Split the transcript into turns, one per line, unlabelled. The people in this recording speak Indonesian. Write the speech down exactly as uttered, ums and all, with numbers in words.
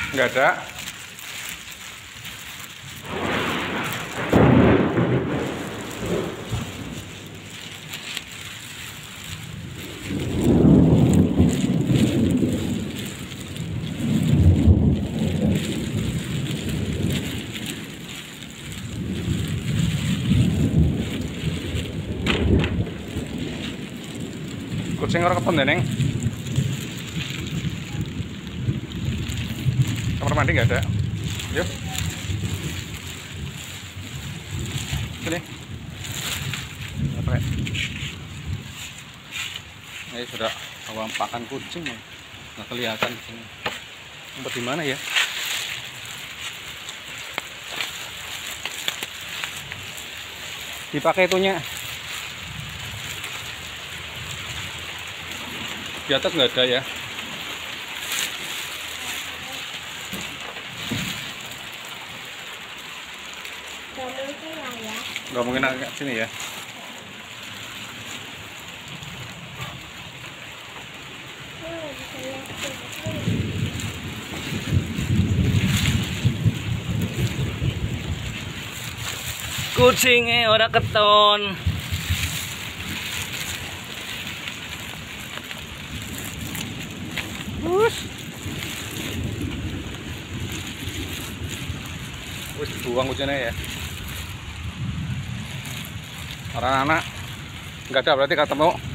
Nggak ada. Kucing ora ketemu Neng. Kamar mandi nggak ada. Yuk. Sini. Apa ya? Ini sudah awam pakan kucing, nggak kelihatan di sini. Tempat di mana ya? Dipakai itunya. Di atas nggak ada ya. Nggak mungkin agak sini ya. Kucingnya ora keton. Us. Wis buang kucingnya ya. Orang anak nggak ada berarti ketemu.